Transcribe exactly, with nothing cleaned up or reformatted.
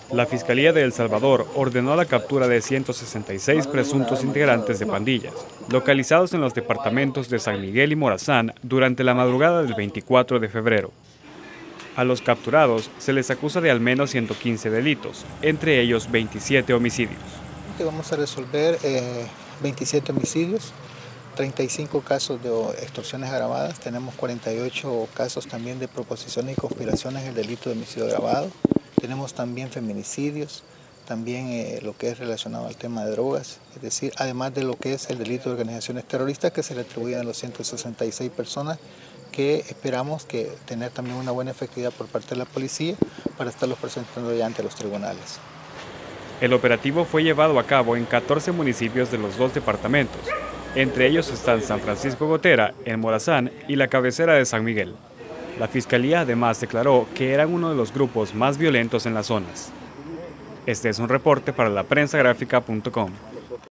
La Fiscalía de El Salvador ordenó la captura de ciento sesenta y seis presuntos integrantes de pandillas, localizados en los departamentos de San Miguel y Morazán durante la madrugada del veinticuatro de febrero. A los capturados se les acusa de al menos ciento quince delitos, entre ellos veintisiete homicidios. Vamos a resolver eh, veintisiete homicidios, treinta y cinco casos de extorsiones agravadas, tenemos cuarenta y ocho casos también de proposiciones y conspiraciones en el delito de homicidio agravado. Tenemos también feminicidios, también eh, lo que es relacionado al tema de drogas, es decir, además de lo que es el delito de organizaciones terroristas que se le atribuyen a los ciento sesenta y seis personas que esperamos que tener también una buena efectividad por parte de la policía para estarlos presentando ya ante los tribunales. El operativo fue llevado a cabo en catorce municipios de los dos departamentos. Entre ellos están San Francisco Gotera, en Morazán y la cabecera de San Miguel. La Fiscalía además declaró que eran uno de los grupos más violentos en las zonas. Este es un reporte para la prensa gráfica punto com.